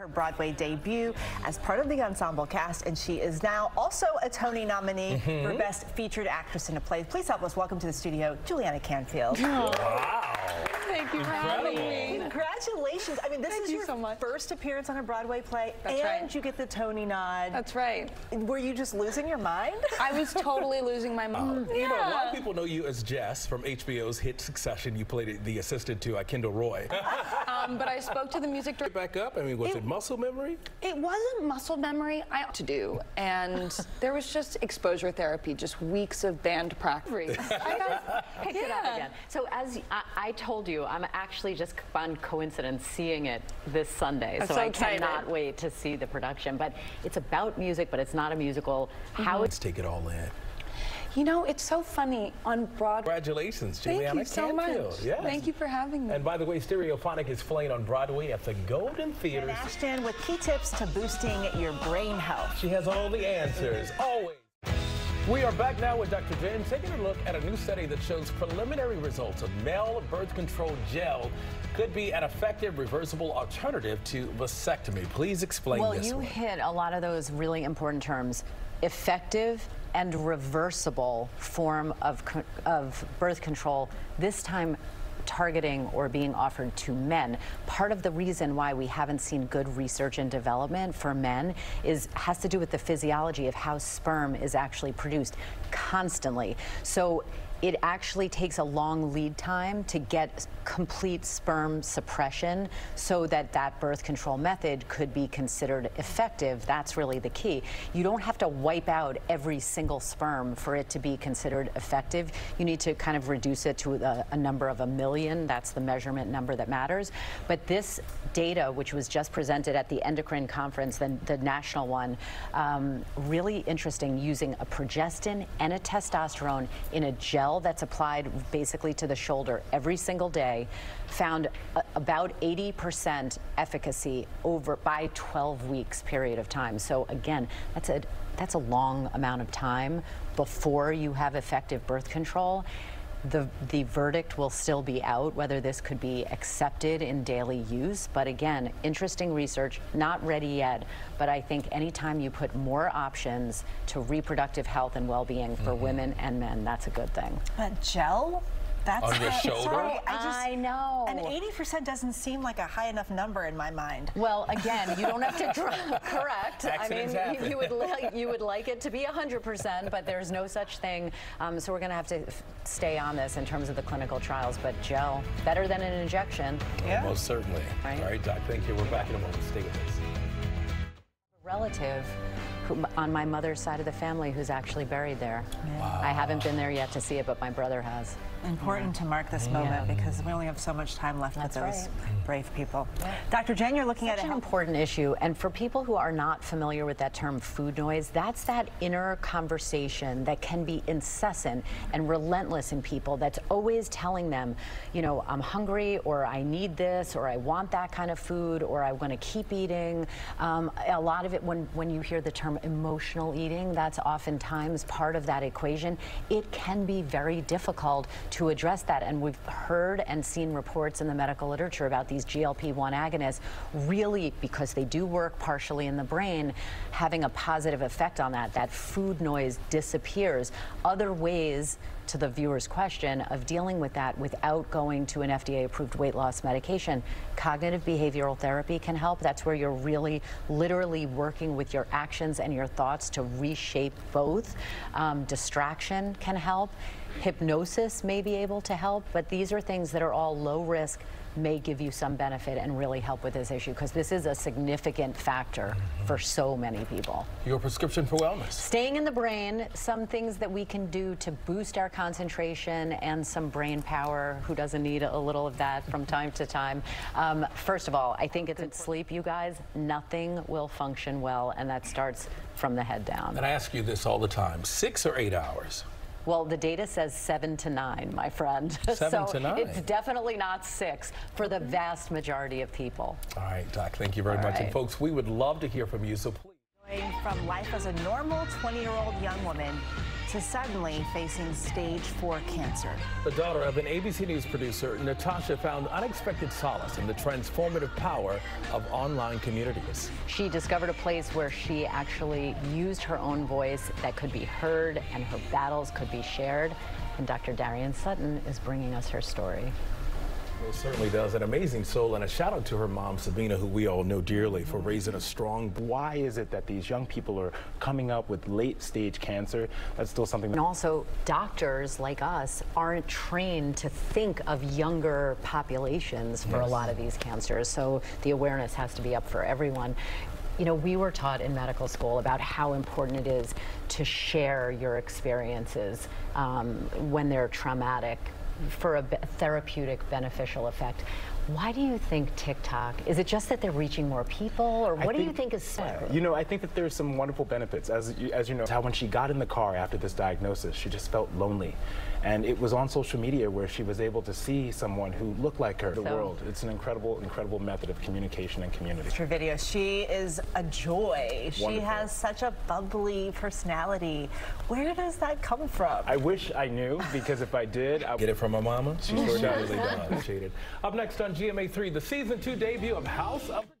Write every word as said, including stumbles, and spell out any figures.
Her Broadway debut as part of the ensemble cast, and she is now also a Tony nominee mm-hmm. for Best Featured Actress in a Play. Please help us welcome to the studio, Juliana Canfield. Oh. Wow. Thank you for having me. Congratulations. I mean, this Thank is you your so much. first appearance on a Broadway play, That's and right. you get the Tony nod. That's right. Were you just losing your mind? I was totally losing my mind. Uh, yeah. You know, a lot of people know you as Jess from H B O's hit Succession. You played the assistant to uh, Kendall Roy. um, but I spoke to the music director. Back up. I mean, was it, it muscle memory? It wasn't muscle memory. I ought to do, and there was just exposure therapy, just weeks of band practice. I got picked yeah. it up again. So as I, I told you, I'm actually just on coincidence seeing it this Sunday. I'm so, so I excited. cannot wait to see the production. But it's about music, but it's not a musical. Mm-hmm. How Let's take it all in. You know, it's so funny on Broadway. Congratulations, Juliana Thank you so Canfield. much. Yes. Thank you for having me. And by the way, Stereophonic is playing on Broadway at the Golden Theater. Ashton with key tips to boosting your brain health. She has all the answers, always. We are back now with Doctor Jen, taking a look at a new study that shows preliminary results of male birth control gel could be an effective reversible alternative to vasectomy. Please explain well, this you one. hit a lot of those really important terms. Effective and reversible form of, of birth control, this time targeting or being offered to men. Part of the reason why we haven't seen good research and development for men is has to do with the physiology of how sperm is actually produced constantly. So it actually takes a long lead time to get complete sperm suppression so that that birth control method could be considered effective. That's really the key. You don't have to wipe out every single sperm for it to be considered effective. You need to kind of reduce it to a, a number of a million. That's the measurement number that matters. But this data, which was just presented at the endocrine conference, the, the national one, um, really interesting, using a progestin and a testosterone in a gel that's applied basically to the shoulder every single day, found a, about eighty percent efficacy over by twelve weeks period of time. So again, that's a that's a long amount of time before you have effective birth control. The, the verdict will still be out whether this could be accepted in daily use. But again, interesting research, not ready yet. But I think anytime you put more options to reproductive health and well-being for mm-hmm. women and men, that's a good thing. A gel? That's on your a, shoulder? Sorry, I, just, I know. And eighty percent doesn't seem like a high enough number in my mind. Well, again, you don't have to dr correct. Accidents I mean, you, you would li you would like it to be one hundred percent, but there's no such thing. Um, so we're going to have to f stay on this in terms of the clinical trials. But gel, better than an injection. Yeah. Most certainly. Right. All right, Doc, thank you. We're back in a moment. Stay with us. Relative who, on my mother's side of the family who's actually buried there. Wow. I haven't been there yet to see it, but my brother has. Important yeah. to mark this moment yeah. because we only have so much time left That's with those right. brave people. Yeah. Doctor Jen, you're looking Such at an a important issue, and for people who are not familiar with that term food noise, that's that inner conversation that can be incessant and relentless in people that's always telling them, you know, I'm hungry, or I need this, or I want that kind of food, or I want to keep eating. Um, a lot of it, when, when you hear the term emotional eating, that's oftentimes part of that equation. It can be very difficult to address that. And we've heard and seen reports in the medical literature about these G L P one agonists really, because they do work partially in the brain, having a positive effect on that. That food noise disappears. Other ways, to the viewer's question, of dealing with that without going to an F D A-approved weight loss medication, cognitive behavioral therapy can help. That's where you're really literally working with your actions and your thoughts to reshape both. Um, distraction can help. Hypnosis may be able to help, but these are things that are all low risk, may give you some benefit and really help with this issue, because this is a significant factor mm-hmm. for so many people. Your prescription for wellness. Staying in the brain, some things that we can do to boost our concentration and some brain power. Who doesn't need a little of that from time to time? Um, first of all, I think it's good sleep, you guys. Nothing will function well, and that starts from the head down. And I ask you this all the time, six or eight hours? Well, the data says seven to nine, my friend. Seven so to nine. It's definitely not six for the vast majority of people. All right, Doc, thank you very All much. right. And folks, we would love to hear from you, so please. from life as a normal twenty-year-old young woman to suddenly facing stage four cancer. The daughter of an A B C News producer, Natasha, found unexpected solace in the transformative power of online communities. She discovered a place where she actually used her own voice that could be heard and her battles could be shared. And Doctor Darian Sutton is bringing us her story. Well, certainly does. An amazing soul, and a shout out to her mom, Sabina, who we all know dearly, for raising a strong. Why is it that these young people are coming up with late stage cancer? That's still something. And also, doctors like us aren't trained to think of younger populations for yes. a lot of these cancers. So the awareness has to be up for everyone. You know, we were taught in medical school about how important it is to share your experiences um, when they're traumatic, for a therapeutic beneficial effect. Why do you think TikTok, is it just that they're reaching more people, or what think, do you think is so? You know, I think that there's some wonderful benefits. As you, as you know, how when she got in the car after this diagnosis, she just felt lonely. And it was on social media where she was able to see someone who looked like her in the so, world. It's an incredible, incredible method of communication and community. Her video, she is a joy. Wonderful. She has such a bubbly personality. Where does that come from? I wish I knew, because if I did, I get it from her mama. She sure does. Up next on G M A three, the season two debut of House of